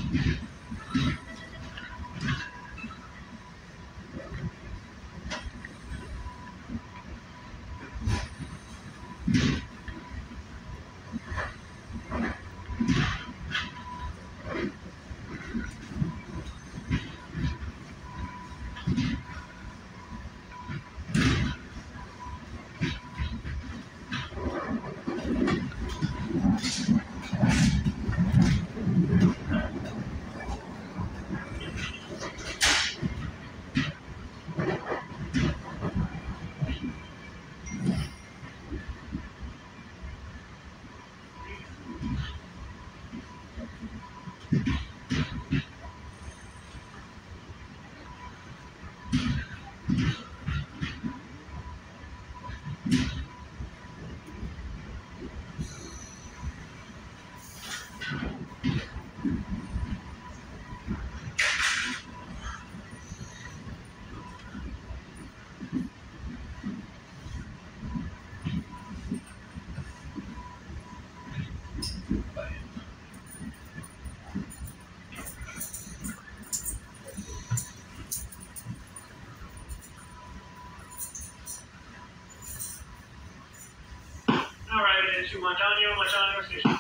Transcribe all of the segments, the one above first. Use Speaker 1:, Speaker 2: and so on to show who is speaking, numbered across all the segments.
Speaker 1: To Montano Station.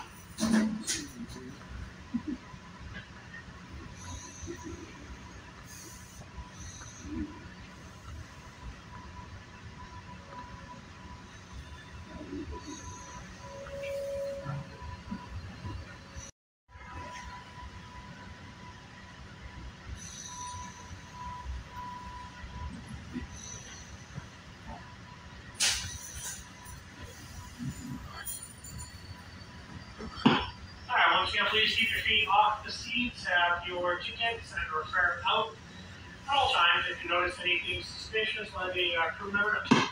Speaker 1: Once again, please keep your feet off the seats, have your tickets and your fare out at all times. If you notice anything suspicious, let the crew member know.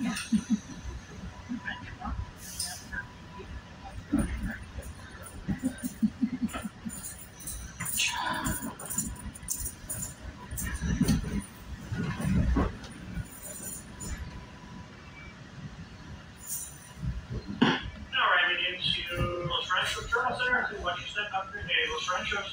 Speaker 1: Into Los Ranchos Journal Center to watch you step up your day. Los Ranchos.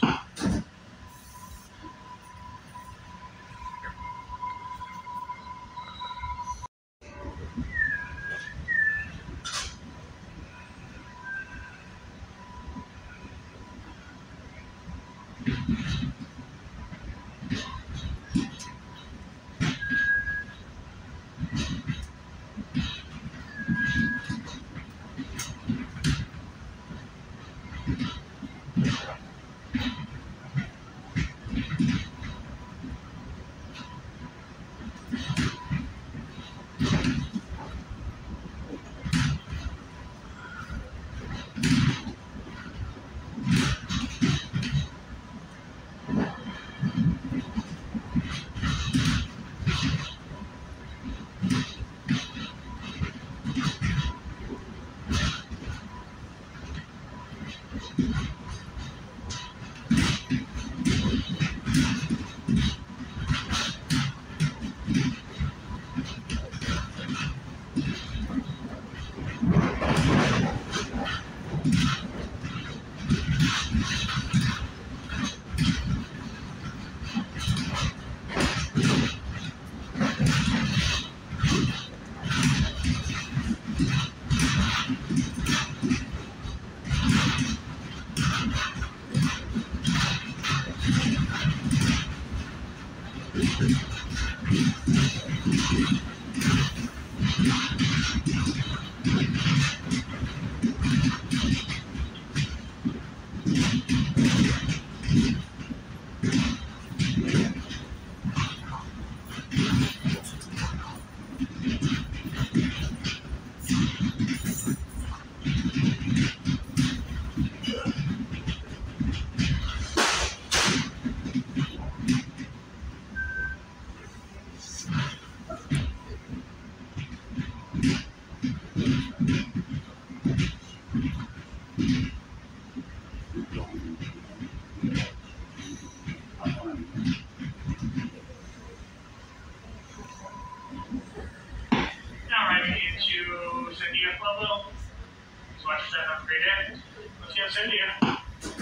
Speaker 1: India.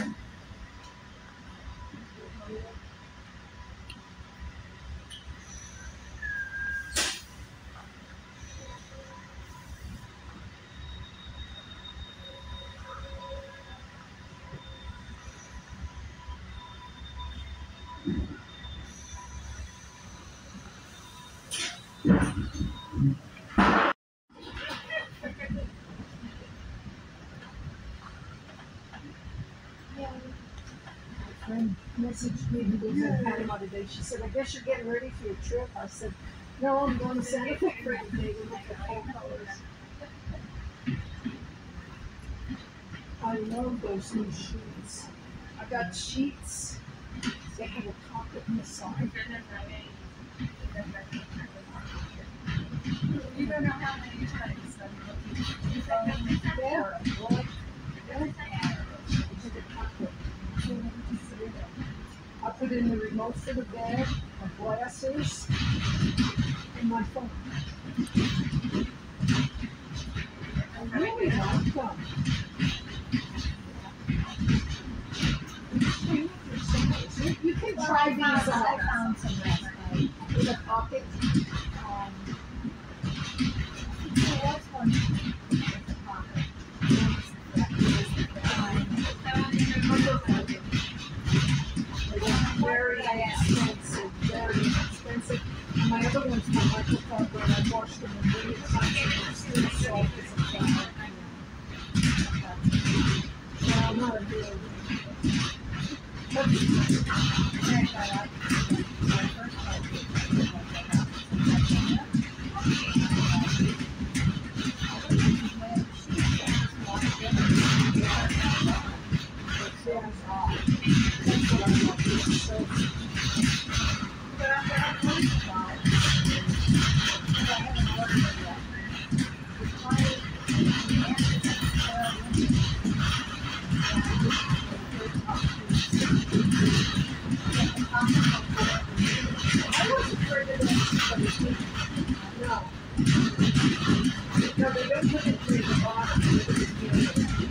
Speaker 2: Friend messaged me who lives in Panama today. She said, I guess you're getting ready for your trip. I said, no, I'm going to Santa Fe for today to look at fall colors. I love those new sheets. I got sheets. They have a pocket in the side.
Speaker 3: You don't know how many times
Speaker 2: I put in the remote for the bed, my glasses, and my phone. I really like them. You can try these out.
Speaker 3: I found some last night.
Speaker 2: In a pocket.
Speaker 3: That's one.
Speaker 2: Very expensive, very expensive. And my other one's my microphone, but I washed them and really still soft as a flower. Well, I'm not a real. evidence, but it's, no. No, they don't put it through the bottom, they put it through.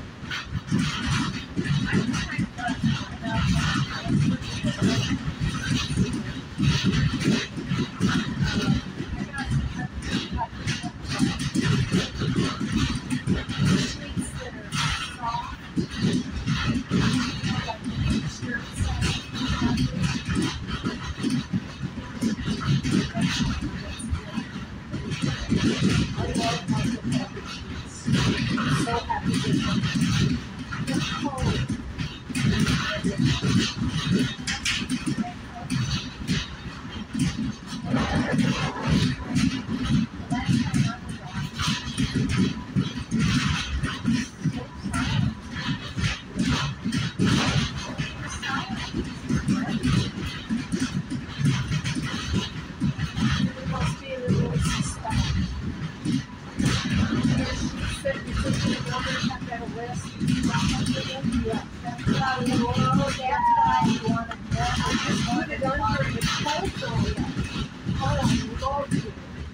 Speaker 2: I love Michael Packard sheets. I'm so happy with them. They're cold. It must be in the noisy spot. She said you took the water, have that a list. Yeah. That's what I was going on. That's why I wanted that. I just put it under the cold though. Oh, I love it.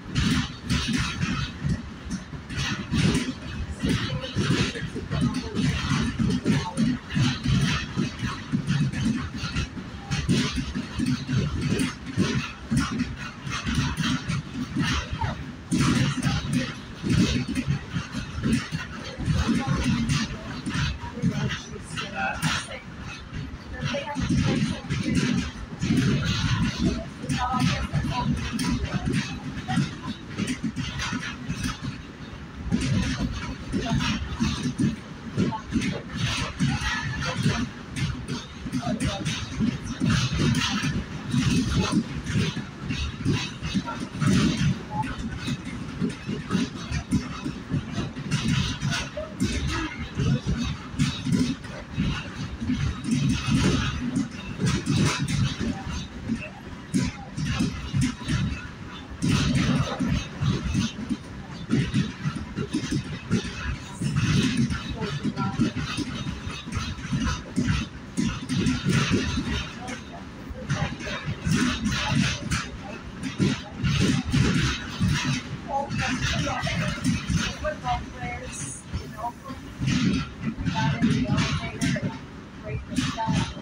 Speaker 2: Football players, you know, got in the elevator and break the down.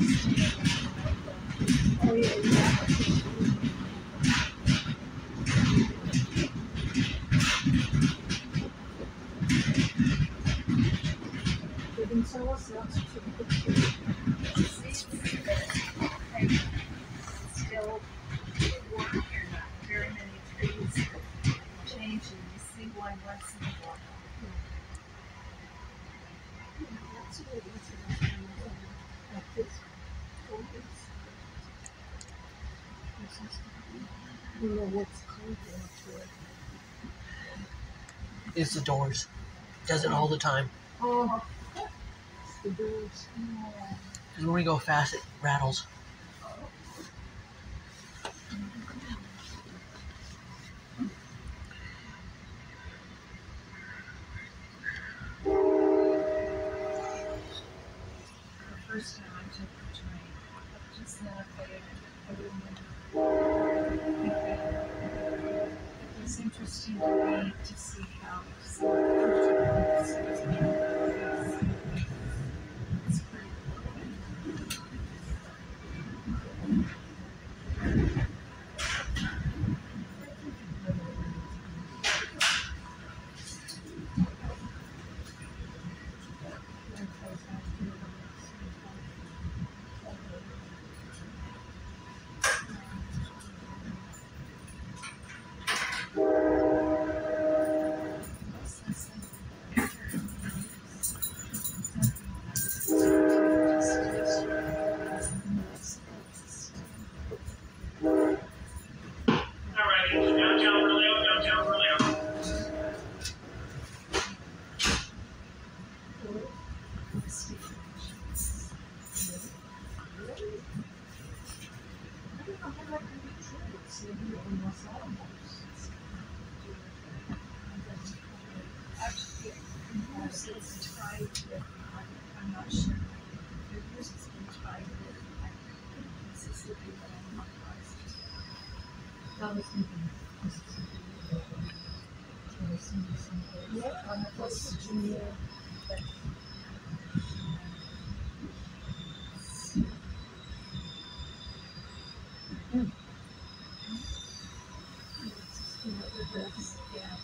Speaker 2: Oh, yeah. They didn't tell us not to take the picture. Still work here, not very many trees changing. You see one once in a while. That's what it is. Like this. I don't know what's called to it.
Speaker 4: It's the doors. Does it all the time.
Speaker 2: Oh, it's the doors.
Speaker 4: Because when we go fast, it rattles.
Speaker 3: The first time I took the train, just then I didn't. It was interesting to me to see how it's It's tried with, I'm not sure. It's been tried with Mississippi, but I'm not was thinking, this is
Speaker 2: Yeah, on the first of June.
Speaker 3: yeah.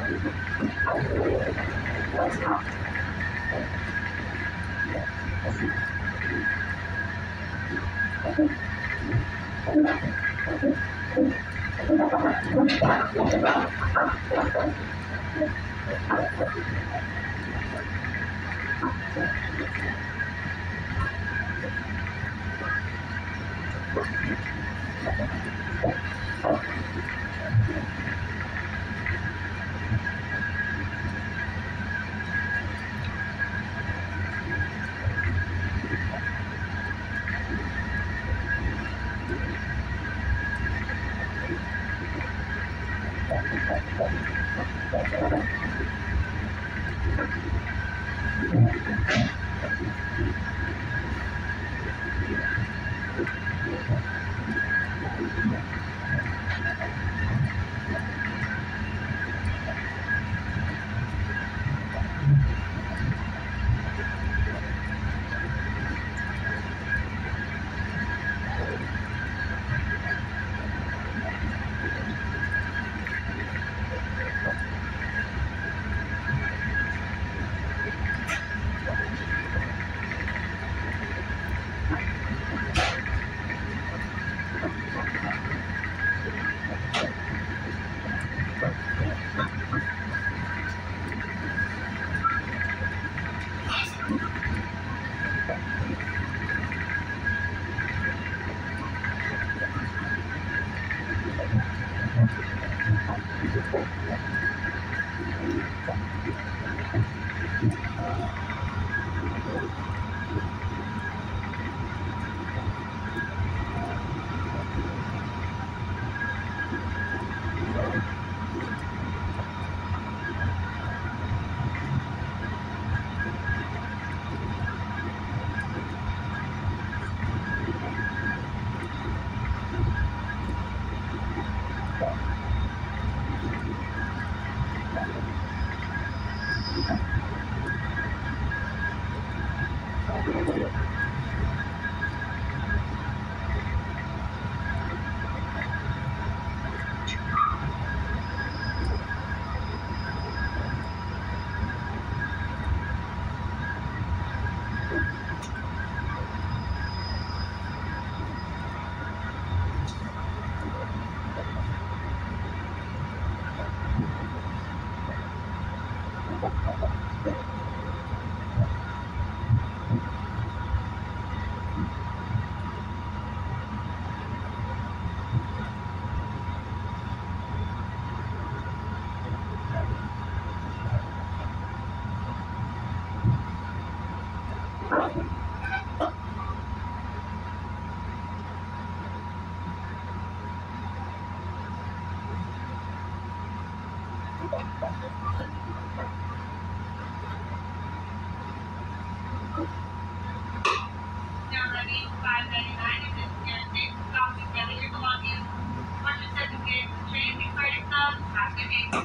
Speaker 5: Now ready, $5.99 if it's guaranteed. Stop together your belongings. Once you're set to pay the train, be credit cards, pass your name.